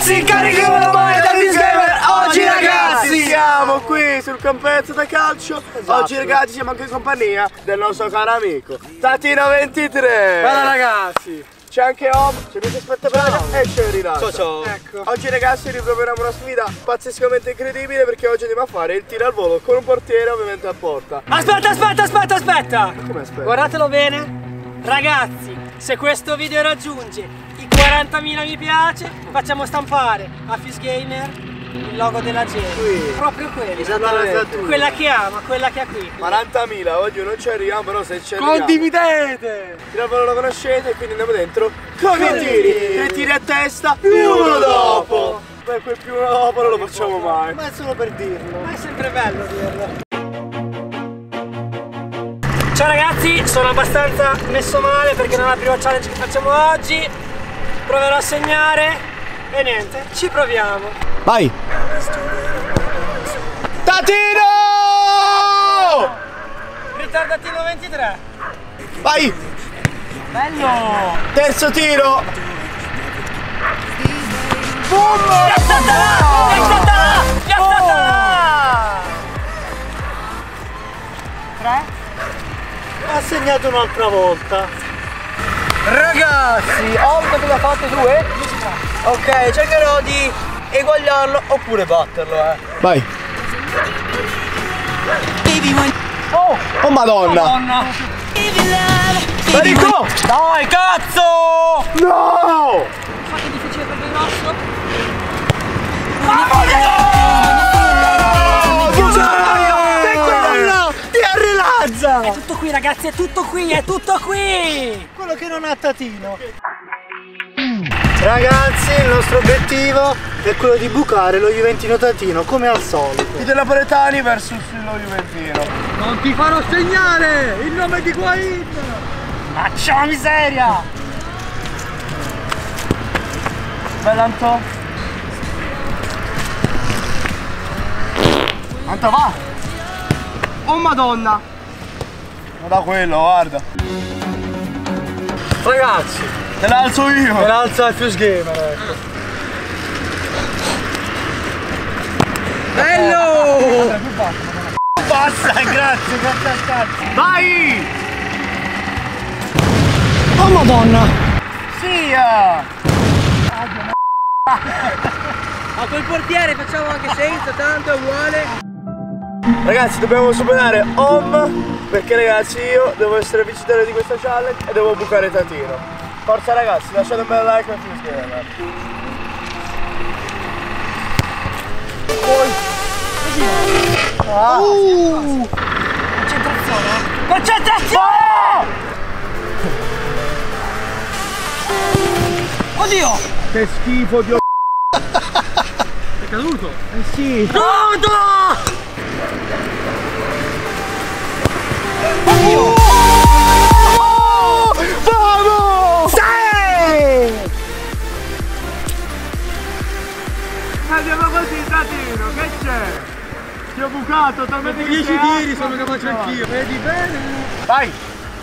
ragazzi, carico la mano da Fisgamer. Oggi ragazzi siamo qui sul campetto da calcio. Oggi ragazzi siamo anche in compagnia del nostro caro amico Tatino 23. Guarda ragazzi, c'è anche Om, c'è Luigi Aspetta Braga e c'è Rilazzo. ciao. Ecco. Oggi ragazzi riproveremo una sfida pazzescamente incredibile, perché oggi andiamo a fare il tiro al volo con un portiere ovviamente a porta. Aspetta. Come aspetta? Guardatelo bene. Ragazzi, se questo video raggiunge i 40.000 mi piace, facciamo stampare a Fisgamer il logo della gente. Proprio quello. Esattamente. Quella che ama, quella che ha qui. 40.000, oggi non ci arriviamo, però se ci arriviamo Condividete! tiro al volo lo conoscete, e quindi andiamo dentro con i tiri. 3 tiri a testa, più uno dopo. Beh, quel più uno dopo non lo facciamo mai. Ma è solo per dirlo. Ma è sempre bello dirlo. Ciao ragazzi, sono abbastanza messo male perché non è la prima challenge che facciamo oggi. Proverò a segnare e niente, ci proviamo. Vai! Tatino! Ritardatino 23. Vai! Bello! Terzo tiro! Boom! Piazzatela! 3. Ha segnato un'altra volta. Ragazzi, Om cosa ha fatto 2? Ok, cercherò di eguagliarlo oppure batterlo, Vai! Oh madonna! Marico! Dai, cazzo! No! Fate difficile per il nostro. È tutto qui ragazzi, è tutto qui! Quello che non ha Tatino. Ragazzi, il nostro obiettivo è quello di bucare lo Juventino Tatino, come al solito. I napoletani versus lo Juventino. Non ti farò segnare! Il nome di Guain! Faccia la miseria! Bella Anto. Anto va! Oh madonna! Ma da quello, guarda. Ragazzi, Te l'alzo io! Me l'alza il Fisgamer, ecco. Bello! Passa, grazie al cazzo! Vai! oh madonna! Sia! Ma col portiere facciamo anche senza, tanto è uguale. Ragazzi, dobbiamo superare Om, perché ragazzi io devo essere vincitore di questa challenge e devo bucare Tatino. Forza ragazzi, lasciate un bel like e iscrivetevi. Concentrazione! Concentrazione! Oddio! Che schifo di È caduto? Eh sì! Pronto! Vamos! Sì! Andiamo così Tatino, che c'è? Ti ho bucato talmente 10 tiri sono capace anch'io, vedi bene? Vai!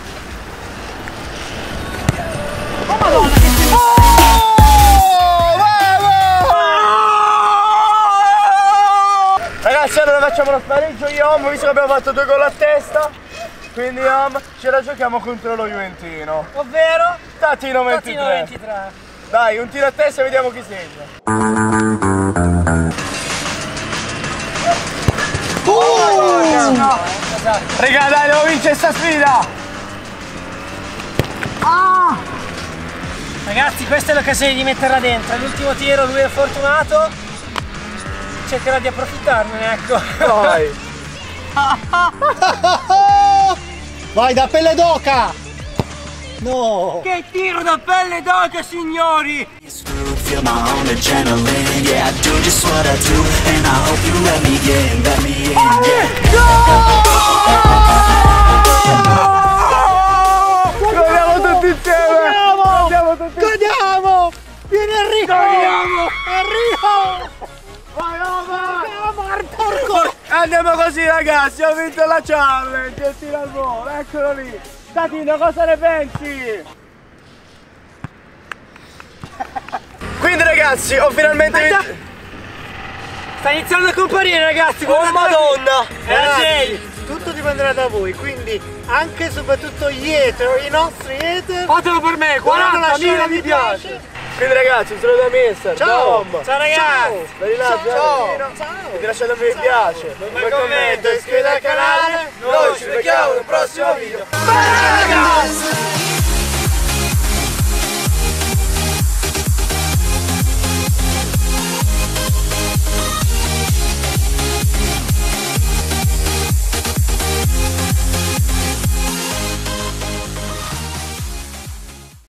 Oh madonna che schifo! Ragazzi, allora facciamo lo spareggio io Om, visto che abbiamo fatto 2 gol a testa. Quindi Om, ce la giochiamo contro lo Juventino. Ovvero? Tatino 23. Tatino 23. Dai, un tiro a testa e vediamo chi segna. No. Raga, dai, devo vincere sta sfida! Ragazzi, questa è l'occasione di metterla dentro. L'ultimo tiro, lui è fortunato. Cercherà di approfittarmene, ecco. Vai! Vai da pelle d'oca! No! Che tiro da pelle d'oca, signori! Feel my own adrenaline, yeah, I do just what I do, and I hope you let me in, Godiamo tutti insieme! Godiamo tutti insieme! Godiamo! Vieni Enrico! Enrico! Vai, porco! Andiamo così ragazzi, ho vinto la challenge, il tiro al volo, eccolo lì! Tatino, cosa ne pensi? Quindi ragazzi, ragazzi, ho finalmente Sta iniziando a comparire, ragazzi. Oh madonna! Jay. Tutto dipenderà da voi, quindi anche e soprattutto gli hater, i nostri hater. Fatelo per me, 40.000 mi piace. Quindi ragazzi, un saluto da Mister, Ciao. Dom. Ciao ragazzi. Dai là, Ciao. e vi lasciate un mi piace, Un commento, iscrivetevi al canale. Noi ci vediamo nel prossimo video. Bye ragazzi.